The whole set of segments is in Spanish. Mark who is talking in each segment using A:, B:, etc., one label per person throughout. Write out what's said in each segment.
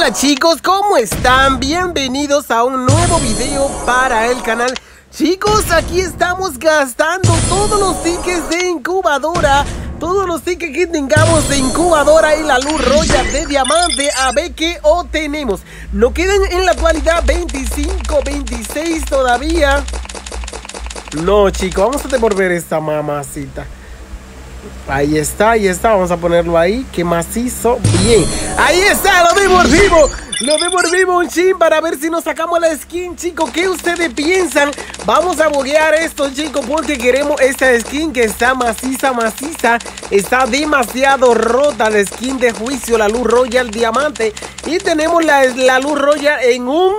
A: Hola chicos, ¿cómo están? Bienvenidos a un nuevo video para el canal. Chicos, aquí estamos gastando todos los tickets de incubadora, todos los tickets que tengamos de incubadora y la luz royal de diamante, a ver qué obtenemos. Nos quedan en la actualidad 25, 26 todavía. No chicos, vamos a devolver esta mamacita. Ahí está, vamos a ponerlo ahí, que macizo, bien. Ahí está, lo devolvimos un chin para ver si nos sacamos la skin, chicos. ¿Qué ustedes piensan? Vamos a buguear esto, chicos, porque queremos esta skin que está maciza. Está demasiado rota la skin de juicio, la luz royal diamante. Y tenemos la luz royal en un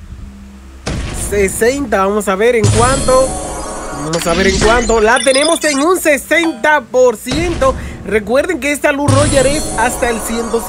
A: 60, vamos a ver en cuánto. La tenemos en un 60%. Recuerden que esta luz royal es hasta el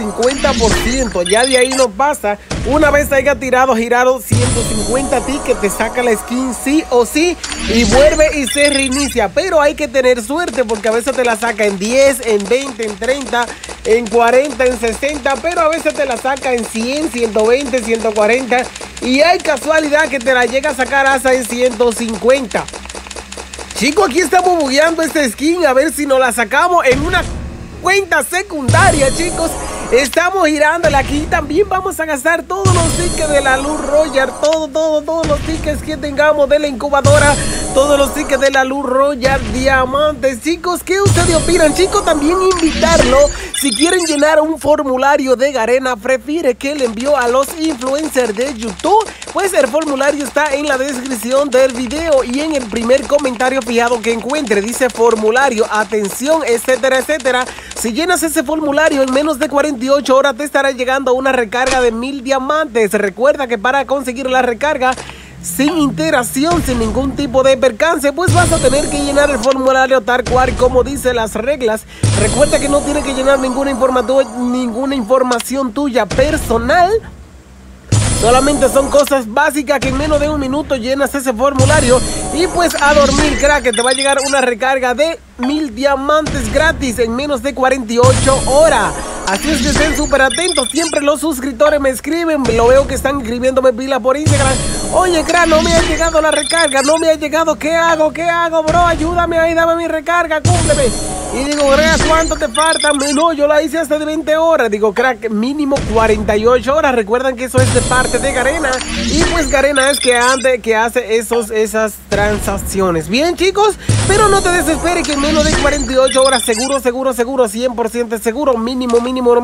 A: 150%. Ya de ahí no pasa. Una vez haya girado 150 tickets, te saca la skin sí o sí y vuelve y se reinicia. Pero hay que tener suerte porque a veces te la saca en 10, en 20, en 30, en 40, en 60. Pero a veces te la saca en 100, 120, 140. Y hay casualidad que te la llega a sacar hasta en 150. Chicos, aquí estamos bugueando esta skin a ver si nos la sacamos en una cuenta secundaria, chicos. Estamos girándola aquí. También vamos a gastar todos los tickets de la luz royal, todos los tickets que tengamos de la incubadora, todos los tickets de la luz royal diamantes. Chicos, ¿qué ustedes opinan? Chicos, también invitarlo, si quieren llenar un formulario de Garena Prefiere que le envió a los influencers de YouTube, pues el formulario está en la descripción del video y en el primer comentario fijado que encuentre. Dice formulario, atención, etcétera, etcétera. Si llenas ese formulario en menos de 48 horas te estará llegando una recarga de 1000 diamantes. Recuerda que para conseguir la recarga sin interacción, sin ningún tipo de percance, pues vas a tener que llenar el formulario tal cual como dice las reglas. Recuerda que no tienes que llenar ninguna información tuya personal. Solamente son cosas básicas que en menos de un minuto llenas ese formulario y pues a dormir, crack, que te va a llegar una recarga de 1000 diamantes gratis en menos de 48 horas. Así es que estén súper atentos. Siempre los suscriptores me escriben, lo veo que están escribiéndome pila por Instagram. Oye, crack, no me ha llegado la recarga, no me ha llegado, ¿qué hago, bro? Ayúdame ahí, dame mi recarga, cúmpleme. Y digo, crack, ¿cuánto te falta? No, yo la hice hasta de 20 horas. Digo, crack, mínimo 48 horas. Recuerdan que eso es de parte de Garena. Y pues Garena es que hace esas transacciones. Bien, chicos, pero no te desesperes que en menos de 48 horas, seguro, 100% seguro, mínimo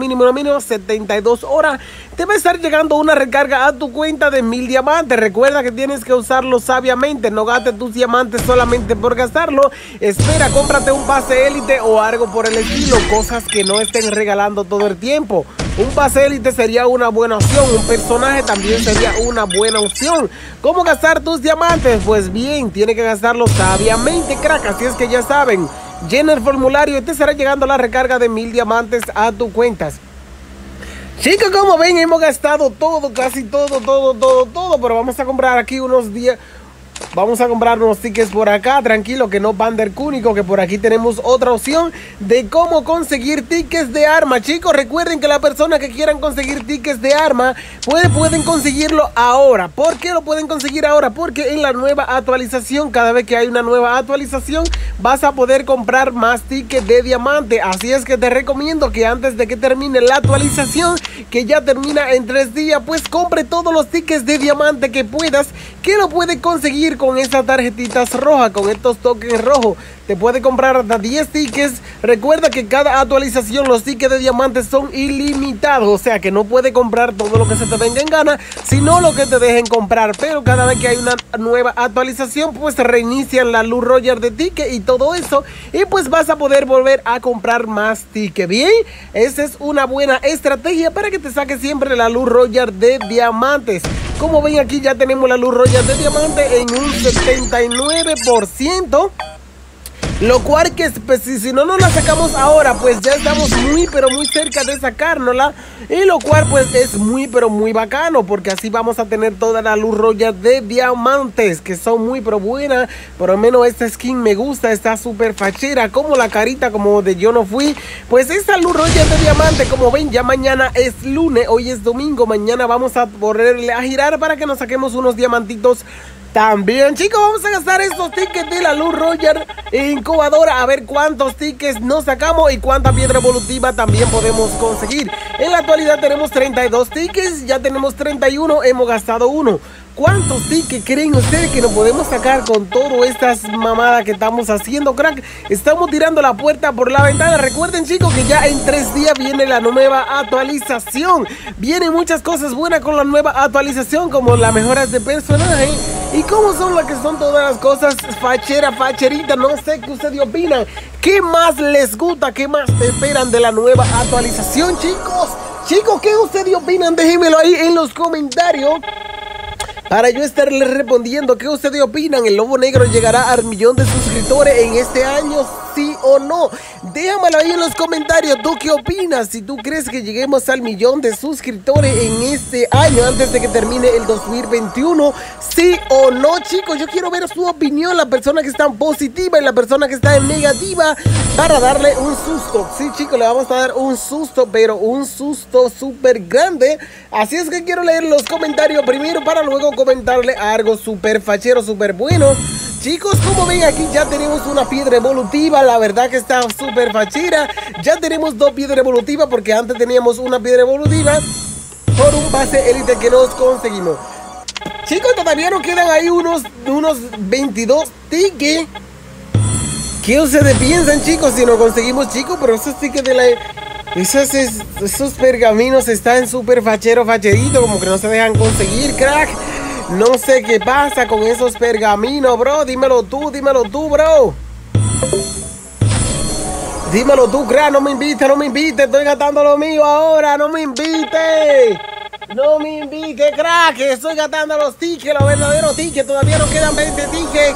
A: 72 horas, te va a estar llegando una recarga a tu cuenta de 1000 diamantes. Recuerda que tienes que usarlo sabiamente. No gastes tus diamantes solamente por gastarlo. Espera, cómprate un pase élite o algo por el estilo, cosas que no estén regalando todo el tiempo. Un pase élite sería una buena opción, un personaje también sería una buena opción. ¿Cómo gastar tus diamantes? Pues bien, tienes que gastarlo sabiamente, crack. Así es que ya saben, llena el formulario y te estará llegando la recarga de 1000 diamantes a tu cuentas. Chicos, como ven, hemos gastado todo, casi todo, pero vamos a comprar aquí unos días. Vamos a comprar unos tickets por acá, tranquilo, que no van del cúnico, que por aquí tenemos otra opción de cómo conseguir tickets de arma. Chicos, recuerden que las personas que quieran conseguir tickets de arma pueden conseguirlo ahora. ¿Por qué lo pueden conseguir ahora? Porque en la nueva actualización, cada vez que hay una nueva actualización, vas a poder comprar más tickets de diamante. Así es que te recomiendo que antes de que termine la actualización, que ya termina en 3 días, pues compre todos los tickets de diamante que puedas, que lo puedes conseguir con estas tarjetitas rojas, con estos tokens rojos. Te puede comprar hasta 10 tickets. Recuerda que cada actualización los tickets de diamantes son ilimitados, o sea que no puedes comprar todo lo que se te venga en gana, sino lo que te dejen comprar. Pero cada vez que hay una nueva actualización, pues reinician la luz royal de ticket y todo eso, y pues vas a poder volver a comprar más tickets. Bien, esa es una buena estrategia para que te saque siempre la luz royal de diamantes. Como ven, aquí ya tenemos la luz royal de diamante en un 79%. Lo cual que pues, si no nos la sacamos ahora, pues ya estamos muy pero muy cerca de sacárnosla. Y lo cual pues es muy pero muy bacano, porque así vamos a tener toda la luz roya de diamantes, que son muy pero buenas. Por lo menos esta skin me gusta, está súper fachera, como la carita como de yo no fui. Pues esta luz roya de diamante, como ven, ya mañana es lunes, hoy es domingo. Mañana vamos a ponerle a girar para que nos saquemos unos diamantitos. También, chicos, vamos a gastar estos tickets de la luz roya incubadora, a ver cuántos tickets nos sacamos y cuánta piedra evolutiva también podemos conseguir. En la actualidad tenemos 32 tickets, ya tenemos 31, hemos gastado uno. ¿Cuántos tickets creen ustedes que nos podemos sacar con todas estas mamadas que estamos haciendo, crack? Estamos tirando la puerta por la ventana. Recuerden, chicos, que ya en 3 días viene la nueva actualización. Vienen muchas cosas buenas con la nueva actualización, como las mejoras de personaje. Y cómo son las que son todas las cosas facherita. No sé qué ustedes opinan. ¿Qué más les gusta? ¿Qué más esperan de la nueva actualización, chicos? Chicos, ¿qué ustedes opinan? Déjenmelo ahí en los comentarios, para yo estarles respondiendo. ¿Qué ustedes opinan? ¿El Lobo Negro llegará al 1.000.000 de suscriptores en este año? ¿Sí o no? Déjamelo ahí en los comentarios. ¿Tú qué opinas? Si tú crees que lleguemos al 1.000.000 de suscriptores en este año, antes de que termine el 2021, ¿sí o no, chicos? Yo quiero ver su opinión, la persona que está positiva y la persona que está negativa, para darle un susto. Sí, chicos, le vamos a dar un susto, pero un susto súper grande. Así es que quiero leer los comentarios primero para luego comentarle algo súper fachero, súper bueno. Chicos, como ven, aquí ya tenemos una piedra evolutiva. La verdad que está súper fachera. Ya tenemos 2 piedras evolutivas, porque antes teníamos una piedra evolutiva por un pase élite que nos conseguimos. Chicos, todavía nos quedan ahí unos 22 tickets. ¿Qué ustedes piensan, chicos? Si nos conseguimos, chicos, pero esos tickets de la... Esos pergaminos están súper facherito, como que no se dejan conseguir, crack. No sé qué pasa con esos pergaminos, bro. Dímelo tú, bro. Dímelo tú, crack. No me invites. Estoy gastando lo mío ahora. No me invites. No me invites, crack. Estoy gastando los tickets, los verdaderos tickets. Todavía nos quedan 20 tickets.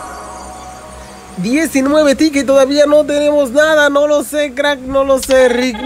A: 19 tickets, todavía no tenemos nada. No lo sé, crack, no lo sé, Rick.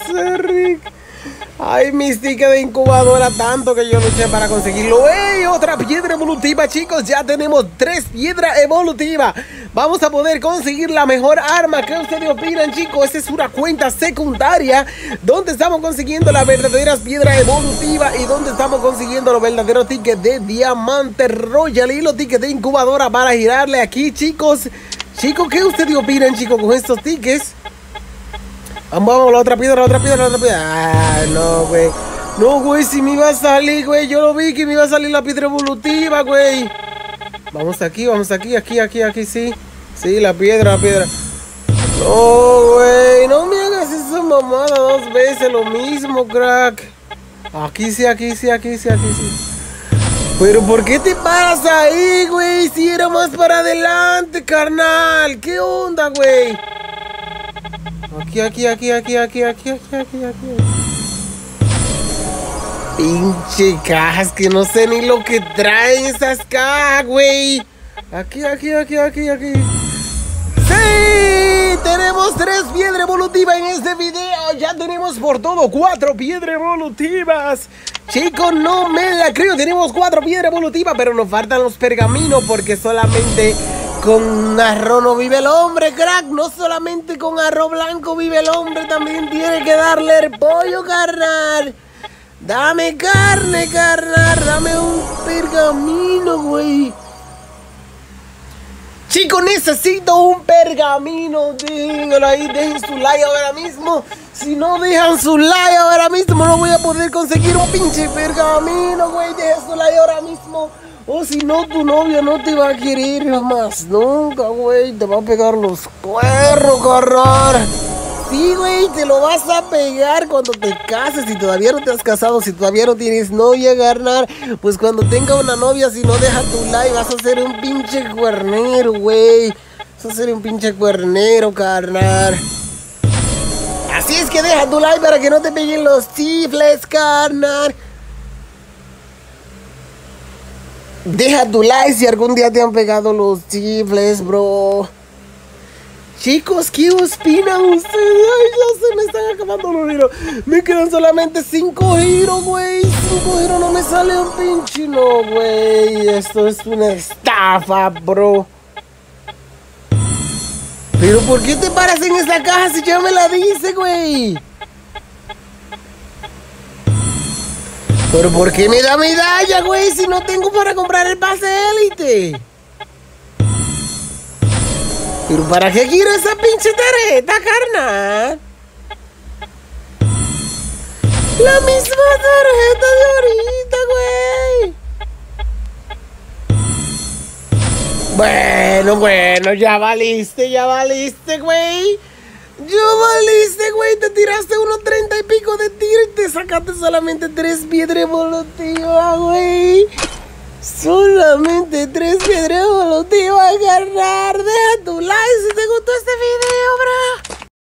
A: Ay, mis tickets de incubadora, tanto que yo luché para conseguirlo. ¡Ey! Otra piedra evolutiva, chicos. Ya tenemos 3 piedras evolutivas. Vamos a poder conseguir la mejor arma. ¿Qué ustedes opinan, chicos? Esta es una cuenta secundaria donde estamos consiguiendo las verdaderas piedras evolutivas y donde estamos consiguiendo los verdaderos tickets de diamante royal y los tickets de incubadora para girarle aquí, chicos. Chicos, ¿qué ustedes opinan, chicos, con estos tickets? Vamos, la otra piedra. Ah, no, güey. No, güey, si me iba a salir, güey. Yo lo vi que me iba a salir la piedra evolutiva, güey. Vamos aquí, aquí, sí. Sí, la piedra. No, güey. No me hagas esa mamada 2 veces lo mismo, crack. Aquí sí. Pero ¿por qué te paras ahí, güey? Si era más para adelante, carnal. ¿Qué onda, güey? Aquí. Pinche cajas que no sé ni lo que traen esas cajas, güey. Aquí. ¡Sí! Tenemos 3 piedras evolutivas en este video. Ya tenemos por todo 4 piedras evolutivas. Chicos, no me la creo. Tenemos 4 piedras evolutivas, pero nos faltan los pergaminos, porque solamente con arroz no vive el hombre, crack. No solamente con arroz blanco vive el hombre, también tiene que darle el pollo, carnal. Dame carne, carnal. Dame un pergamino, güey. Chicos, necesito un pergamino. Díganlo ahí, dejen su like ahora mismo. Si no dejan su like ahora mismo, no voy a poder conseguir un pinche pergamino, güey. Dejen su like ahora mismo. O si no, tu novia no te va a querer más nunca, güey. Te va a pegar los cuernos, carnal. Sí, güey, te lo vas a pegar cuando te cases. Si todavía no te has casado, si todavía no tienes novia, carnal, pues cuando tenga una novia, si no deja tu like, vas a ser un pinche cuernero, güey. Vas a ser un pinche cuernero, carnal. Así es que deja tu like para que no te peguen los chifles, carnal. Deja tu like si algún día te han pegado los chifles, bro. Chicos, ¿qué opinan ustedes? Ay, ya se me están acabando los giros. Me quedan solamente 5 giros, güey. 5 giros, no me sale un pinche, no, güey. Esto es una estafa, bro. Pero ¿por qué te paras en esta caja si ya me la dice, güey? Pero ¿por qué me da medalla, güey, si no tengo para comprar el pase élite? ¿Pero para qué quiero esa pinche tarjeta, carnal? La misma tarjeta de ahorita, güey. Bueno, ya valiste, güey. Te tiraste unos 30 y pico de tiro y te sacaste solamente 3 piedras evolutivas, güey. Solamente 3 piedras evolutivas, carnal. Deja tu like si te gustó este video, bro.